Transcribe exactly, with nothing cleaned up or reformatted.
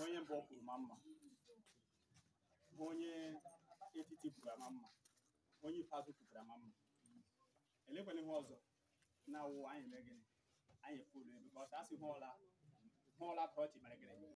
onye mbụ kwuru ma mma onye etiti kwuru ma mma onye ikpeazụ kwuru ma mma elekwala ihe ọzọ na-awụ anyị mee gịnị anyị furu ebe ka ọ sị hụ ọla hụ ọla tọọchị mere gịnị